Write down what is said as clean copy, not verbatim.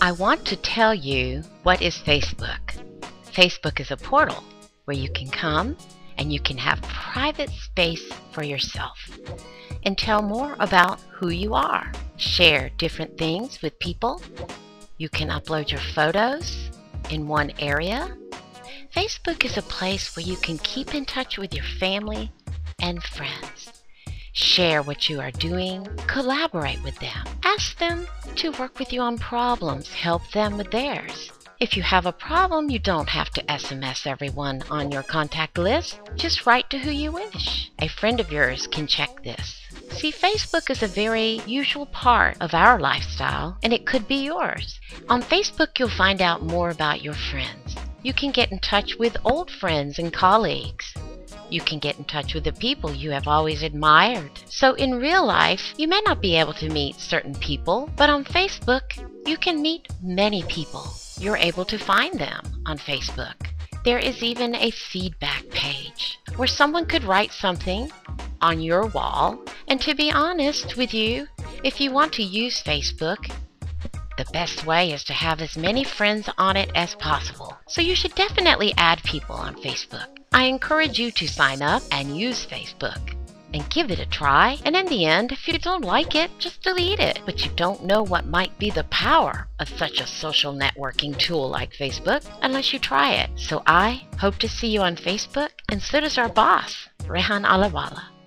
I want to tell you what is Facebook. Facebook is a portal where you can come and you can have private space for yourself and tell more about who you are. Share different things with people. You can upload your photos in one area. Facebook is a place where you can keep in touch with your family and friends. Share what you are doing, collaborate with them. Ask them to work with you on problems, help them with theirs. If you have a problem, you don't have to SMS everyone on your contact list. Just write to who you wish. A friend of yours can check this. See, Facebook is a very usual part of our lifestyle, and it could be yours. On Facebook, you'll find out more about your friends. You can get in touch with old friends and colleagues. You can get in touch with the people you have always admired. So in real life, you may not be able to meet certain people, but on Facebook, you can meet many people. You're able to find them on Facebook. There is even a feedback page where someone could write something on your wall. And to be honest with you, if you want to use Facebook, the best way is to have as many friends on it as possible. So you should definitely add people on Facebook. I encourage you to sign up and use Facebook and give it a try. And in the end, if you don't like it, just delete it. But you don't know what might be the power of such a social networking tool like Facebook unless you try it. So I hope to see you on Facebook, and so does our boss, Rehan Alawala.